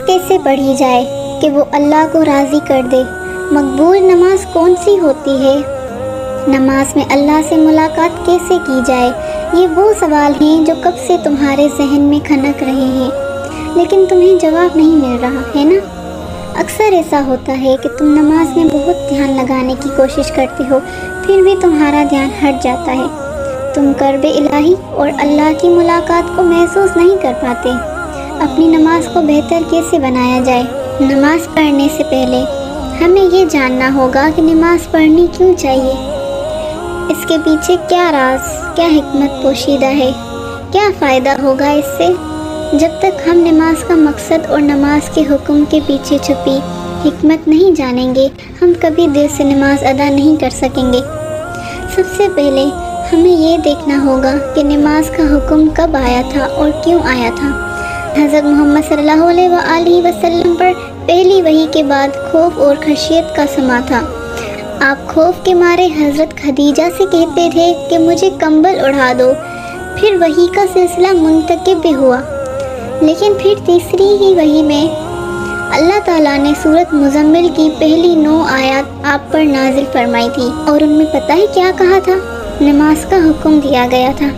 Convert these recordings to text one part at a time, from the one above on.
کیسے پڑھی جائے کہ وہ اللہ کو راضی کر دے؟ مقبول نماز کون سی ہوتی ہے؟ نماز میں اللہ سے ملاقات کیسے کی جائے؟ یہ وہ سوال ہیں جو کب سے تمہارے ذہن میں کھنک رہے ہیں، لیکن تمہیں جواب نہیں مل رہا ہے نا؟ اکثر ایسا ہوتا ہے کہ تم نماز میں بہت دھیان لگانے کی کوشش کرتے ہو، پھر بھی تمہارا دھیان ہٹ جاتا ہے۔ تم قرب الہی اور اللہ کی ملاقات کو محسوس نہیں کر پاتے۔ اپنی نماز کو بہتر کیسے بنایا جائے؟ نماز پڑھنے سے پہلے ہمیں یہ جاننا ہوگا کہ نماز پڑھنی کیوں چاہیے، اس کے پیچھے کیا راز، کیا حکمت پوشیدہ ہے، کیا فائدہ ہوگا اس سے۔ جب تک ہم نماز کا مقصد اور نماز کے حکم کے پیچھے چھپی حکمت نہیں جانیں گے، ہم کبھی دل سے نماز ادا نہیں کر سکیں گے۔ سب سے پہلے ہمیں یہ دیکھنا ہوگا کہ نماز کا حکم کب آیا تھا اور کیوں آیا تھا۔ حضرت محمد صلی اللہ علیہ وآلہ وسلم پر پہلی وحی کے بعد خوف اور خشیت کا سما تھا۔ آپ خوف کے مارے حضرت خدیجہ سے کہتے تھے کہ مجھے کمبل اڑا دو۔ پھر وحی کا سلسلہ منتقب بھی ہوا، لیکن پھر تیسری ہی وحی میں اللہ تعالیٰ نے سورۃ مزمل کی پہلی 9 آیات آپ پر نازل فرمائی تھی، اور ان میں پتہ ہے کیا کہا تھا؟ نماز کا حکم دیا گیا تھا،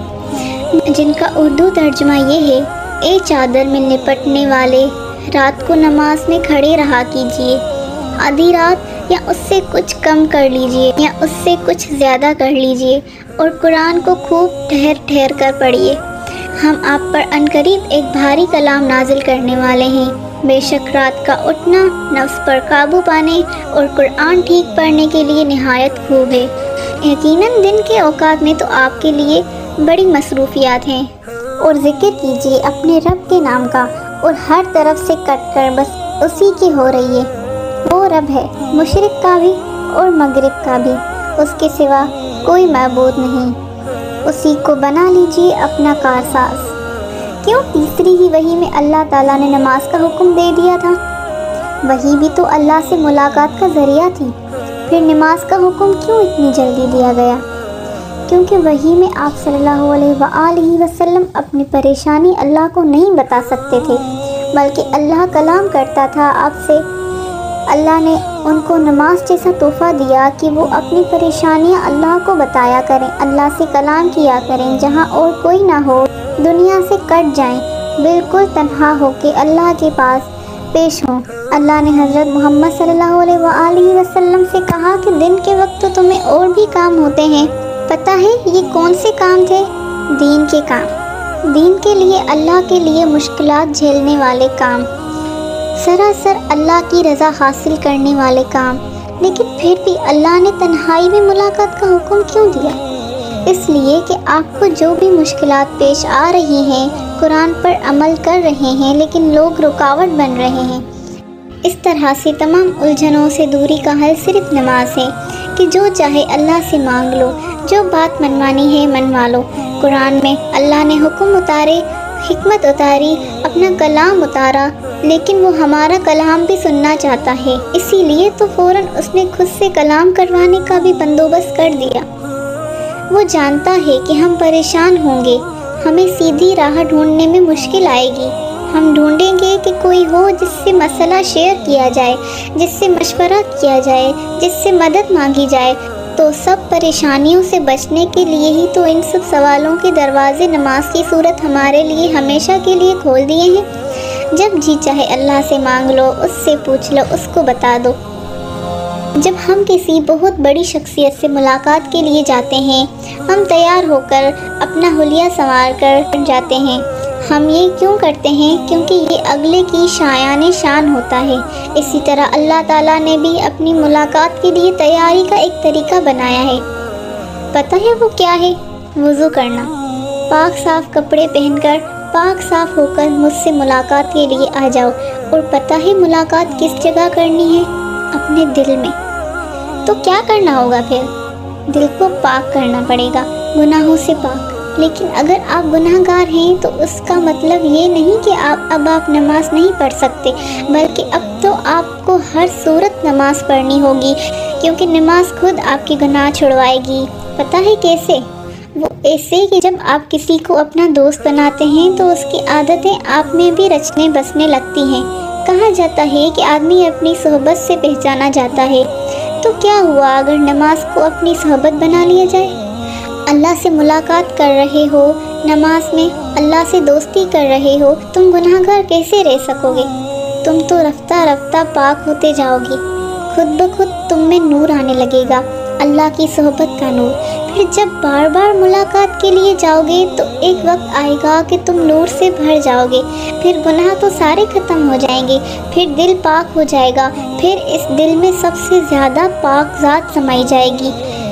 جن کا اردو ترجمہ یہ ہے: اے چادر میں لپٹنے والے، رات کو نماز میں کھڑے رہا کیجیے، آدھی رات یا اس سے کچھ کم کر لیجیے یا اس سے کچھ زیادہ کر لیجیے، اور قرآن کو خوب ٹھہر ٹھہر کر پڑھیے۔ ہم آپ پر عنقریب ایک بھاری کلام نازل کرنے والے ہیں۔ بے شک رات کا اٹھنا نفس پر قابو پانے اور قرآن ٹھیک پڑھنے کے لیے نہایت خوب ہے۔ یقیناً دن کے اوقات میں تو آپ کے لیے بڑی مصروفیات ہیں، اور ذکر کیجیے اپنے رب کے نام کا، اور ہر طرف سے کٹ کر بس اسی کی ہو رہی ہے۔ وہ رب ہے مشرق کا بھی اور مغرب کا بھی، اس کے سوا کوئی معبود نہیں، اسی کو بنا لیجیے اپنا کارساز۔ کیوں تیسری ہی وحی میں اللہ تعالیٰ نے نماز کا حکم دے دیا تھا؟ وحی بھی تو اللہ سے ملاقات کا ذریعہ تھی، پھر نماز کا حکم کیوں اتنی جلدی دیا گیا؟ کیونکہ وحی میں آپ صلی اللہ علیہ وآلہ وسلم اپنی پریشانی اللہ کو نہیں بتا سکتے تھے، بلکہ اللہ کلام کرتا تھا آپ سے۔ اللہ نے ان کو نماز جیسا تحفہ دیا کہ وہ اپنی پریشانیاں اللہ کو بتایا کریں، اللہ سے کلام کیا کریں، جہاں اور کوئی نہ ہو، دنیا سے کٹ جائیں، بالکل تنہا ہو کے اللہ کے پاس پیش ہوں۔ اللہ نے حضرت محمد صلی اللہ علیہ وآلہ وسلم سے کہا کہ دن کے وقت تو تمہیں اور بھی کام ہوتے ہیں، پتہ ہے یہ کون سے کام تھے؟ دین کے کام، دین کے لیے، اللہ کے لیے مشکلات جھیلنے والے کام، سراسر اللہ کی رضا حاصل کرنے والے کام۔ لیکن پھر بھی اللہ نے تنہائی میں ملاقات کا حکم کیوں دیا؟ اس لیے کہ آپ کو جو بھی مشکلات پیش آ رہی ہیں، قرآن پر عمل کر رہے ہیں لیکن لوگ رکاوٹ بن رہے ہیں، اس طرح سے تمام الجھنوں سے دوری کا حل صرف نماز ہے کہ جو چاہے اللہ سے مانگ لو، جو بات منوانی ہے منوا لو۔ قرآن میں اللہ نے حکم اتارے، حکمت اتاری، اپنا کلام اتارا، لیکن وہ ہمارا کلام بھی سننا چاہتا ہے، اسی لیے تو فوراً اس نے خود سے کلام کروانے کا بھی بندوبست کر دیا۔ وہ جانتا ہے کہ ہم پریشان ہوں گے، ہمیں سیدھی راہ ڈھونڈنے میں مشکل آئے گی، ہم ڈھونڈیں گے کہ کوئی ہو جس سے مسئلہ شیئر کیا جائے، جس سے مشورہ کیا جائے، جس سے مدد مانگی جائے۔ تو سب پریشانیوں سے بچنے کے لیے ہی تو ان سب سوالوں کے دروازے نماز کی صورت ہمارے لیے ہمیشہ کے لیے کھول دیے ہیں۔ جب جی چاہے اللہ سے مانگ لو، اس سے پوچھ لو، اس کو بتا دو۔ جب ہم کسی بہت بڑی شخصیت سے ملاقات کے لیے جاتے ہیں، ہم تیار ہو کر اپنا حلیہ سنوار کر جاتے ہیں۔ ہم یہ کیوں کرتے ہیں؟ کیونکہ یہ اگلے کی شایان شان ہوتا ہے۔ اسی طرح اللہ تعالیٰ نے بھی اپنی ملاقات کے لیے تیاری کا ایک طریقہ بنایا ہے۔ پتہ ہے وہ کیا ہے؟ وضو کرنا، پاک صاف کپڑے پہن کر، پاک صاف ہو کر مجھ سے ملاقات کے لیے آ جاؤ۔ اور پتہ ہے ملاقات کس جگہ کرنی ہے؟ اپنے دل میں۔ تو کیا کرنا ہوگا پھر؟ دل کو پاک کرنا پڑے گا، گناہوں سے پاک۔ لیکن اگر آپ گناہ گار ہیں تو اس کا مطلب یہ نہیں کہ اب آپ نماز نہیں پڑھ سکتے، بلکہ اب تو آپ کو ہر صورت نماز پڑھنی ہوگی، کیونکہ نماز خود آپ کے گناہ چھڑوائے گی۔ پتہ ہے کیسے؟ وہ ایسے کہ جب آپ کسی کو اپنا دوست بناتے ہیں تو اس کی عادتیں آپ میں بھی رچنے بسنے لگتی ہیں، کہا جاتا ہے کہ آدمی اپنی صحبت سے پہچانا جاتا ہے، تو کیا ہوا اگر نماز کو اپنی صحبت بنا لیا جائے؟ اللہ سے ملاقات کر رہے ہو، نماز میں اللہ سے دوستی کر رہے ہو، تم گناہ گار کیسے رہ سکو گے؟ تم تو رفتہ رفتہ پاک ہوتے جاؤ گے، خود بخود تم میں نور آنے لگے گا، اللہ کی صحبت کا نور۔ پھر جب بار بار ملاقات کے لیے جاؤ گے تو ایک وقت آئے گا کہ تم نور سے بھر جاؤ گے، پھر گناہ تو سارے ختم ہو جائیں گے، پھر دل پاک ہو جائے گا، پھر اس دل میں سب سے زیادہ پاک ذات سمائی جائے گی،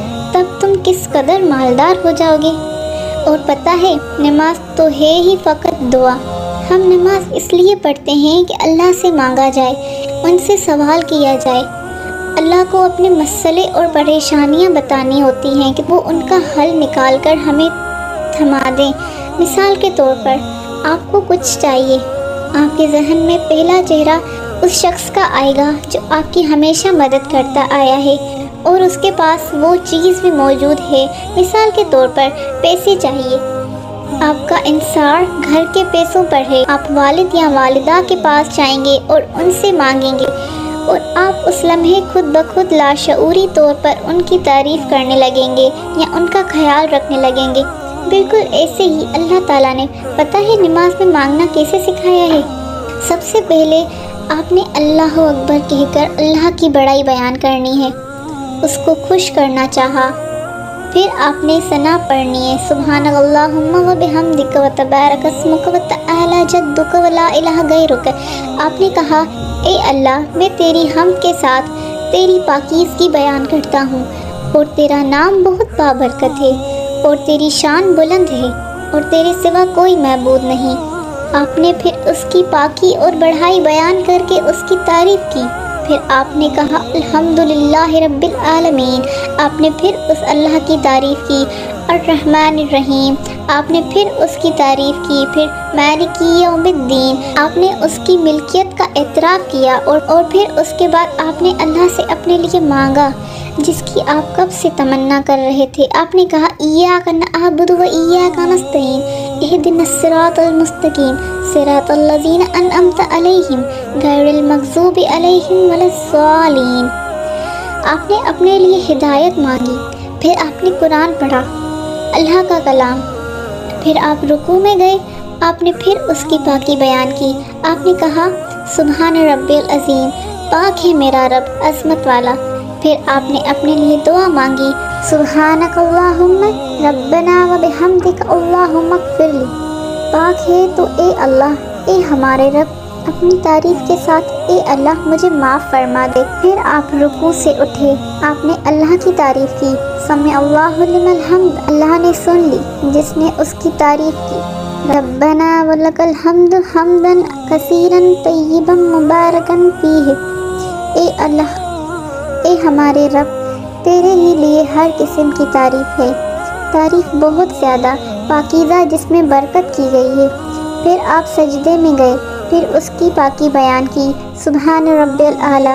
تب تم کس قدر مالدار ہو جاؤ گے۔ اور پتہ ہے، نماز تو ہے ہی فقط دعا۔ ہم نماز اس لیے پڑھتے ہیں کہ اللہ سے مانگا جائے، ان سے سوال کیا جائے، اللہ کو اپنے مسئلے اور پریشانیاں بتانی ہوتی ہیں کہ وہ ان کا حل نکال کر ہمیں تھما دیں۔ مثال کے طور پر آپ کو کچھ چاہیے، آپ کے ذہن میں پہلا چہرہ اس شخص کا آئے گا جو آپ کی ہمیشہ مدد کرتا آیا ہے اور اس کے پاس وہ چیز بھی موجود ہے۔ مثال کے طور پر پیسے چاہیے، آپ کا انحصار گھر کے پیسوں پر ہے، آپ والد یا والدہ کے پاس جائیں گے اور ان سے مانگیں گے، اور آپ اس لمحے خود بخود لاشعوری طور پر ان کی تعریف کرنے لگیں گے یا ان کا خیال رکھنے لگیں گے۔ بالکل ایسے ہی اللہ تعالیٰ نے پتہ ہے نماز میں مانگنا کیسے سکھایا ہے۔ سب سے پہلے آپ نے اللہ اکبر کہہ کر اللہ کی بڑائی بیان کرنی ہے، اس کو خوش کرنا چاہا۔ پھر آپ نے ثنا پڑھنی ہے، سبحان اللہم و بحمدک و تبارک اسمک و تعالی جدک و لا الہ غیرک۔ آپ نے کہا، اے اللہ، میں تیری حمد کے ساتھ تیری پاکیزگی بیان کرتا ہوں، اور تیرا نام بہت بابرکت ہے، اور تیری شان بلند ہے، اور تیرے سوا کوئی معبود نہیں۔ آپ نے پھر اس کی پاکی اور بڑھائی بیان کر کے اس کی تعریف کی۔ پھر آپ نے کہا الحمدللہ رب العالمین۔ آپ نے پھر اس اللہ کی تعریف کی، الرحمن الرحیم۔ آپ نے پھر اس کی تعریف کی، پھر مالک یوم الدین۔ آپ نے اس کی ملکیت کا اعتراف کیا، اور پھر اس کے بعد آپ نے اللہ سے اپنے لیے مانگا جس کی آپ کب سے تمنا کر رہے تھے۔ آپ نے کہا ایاک نعبد و ایاک نستعین، اہدنا الصراط المستقیم صراط الذین انعمت علیہم غیر المغضوب علیہم ولا الضالین۔ آپ نے اپنے لیے ہدایت مانگی، پھر آپ نے قرآن پڑھا، اللہ کا کلام۔ پھر آپ رکوع میں گئے، آپ نے پھر اس کی پاکی بیان کی۔ آپ نے کہا سبحان رب العظیم، پاک ہے میرا رب عظمت والا۔ پھر آپ نے اپنے لیے دعا مانگی، سبحانک اللہم ربنا و بحمدک اللہم اغفر لی۔ پاک ہے تو اے اللہ، اے ہمارے رب، اپنی تعریف کے ساتھ اے اللہ مجھے معاف فرما دے۔ پھر آپ رکوع سے اٹھے، آپ نے اللہ کی تعریف کی، سمع اللہ لمن الحمد، اللہ نے سن لی جس نے اس کی تعریف کی۔ ربنا ولک الحمد حمدا کثیرا طیبا مبارکا فیہ۔ اے اللہ، اے ہمارے رب، تیرے ہی لیے ہر قسم کی تعریف ہے، تعریف بہت زیادہ پاکیزہ جس میں برکت کی گئی ہے۔ پھر آپ سجدے میں گئے، پھر اس کی پاکی بیان کی، سبحان رب الاعلیٰ،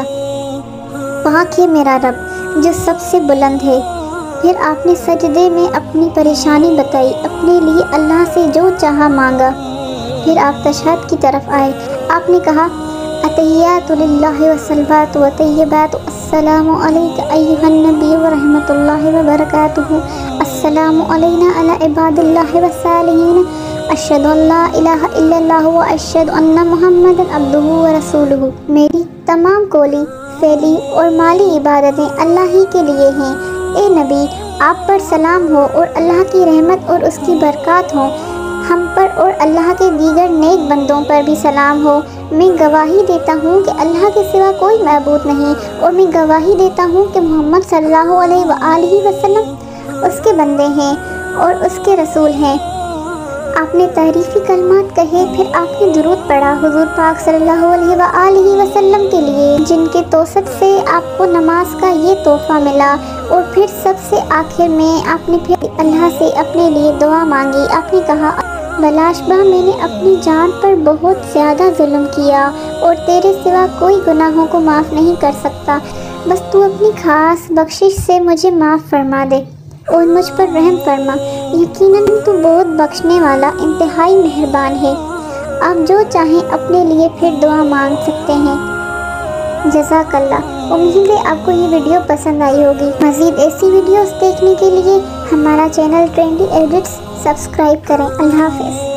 پاک ہے میرا رب جو سب سے بلند ہے۔ پھر آپ نے سجدے میں اپنی پریشانی بتائی، اپنے لیے اللہ سے جو چاہا مانگا۔ پھر آپ تشہد کی طرف آئے، آپ نے کہا التحیات للہ والصلوات والطیبات، السلام علیک ایھا النبی ورحمۃ اللہ وبرکاتہ، السلام علینا علی عباد اللہ والصالحین، اشہد ان لا الہ الا اللہ واشہد ان محمدا عبدہ ورسولہ۔ میری تمام قولی، فعلی اور مالی عبادتیں اللہ ہی کے لیے ہیں۔ اے نبی، آپ پر سلام ہو اور اللہ کی رحمت اور اس کی برکات ہوں، ہم پر اور اللہ کے دیگر نیک بندوں پر بھی سلام ہو۔ میں گواہی دیتا ہوں کہ اللہ کے سوا کوئی معبود نہیں، اور میں گواہی دیتا ہوں کہ محمد صلی اللہ علیہ وآلہ وسلم اس کے بندے ہیں اور اس کے رسول ہیں۔ آپ نے تعریفی کلمات کہے، پھر آپ نے درود پڑھا حضور پاک صلی اللہ علیہ وآلہ وسلم کے لیے، جن کے توسط سے آپ کو نماز کا یہ تحفہ ملا۔ اور پھر سب سے آخر میں آپ نے پھر اللہ سے اپنے لیے دعا مانگی۔ آپ نے کہا بلاشبہ میں نے اپنی جان پر بہت زیادہ ظلم کیا، اور تیرے سوا کوئی گناہوں کو معاف نہیں کر سکتا، بس تو اپنی خاص بخشش سے مجھے معاف فرما دے اور مجھ پر رحم فرما، یقیناً تو بہت بخشنے والا انتہائی مہربان ہے۔ آپ جو چاہیں اپنے لیے پھر دعا مانگ سکتے ہیں۔ جزاک اللہ۔ امید ہے آپ کو یہ ویڈیو پسند آئی ہوگی۔ مزید ایسی ویڈیوز دیکھنے کے لیے ہمارا چینل ٹرینڈی ایڈٹس سبسکرائب کریں۔ اللہ حافظ۔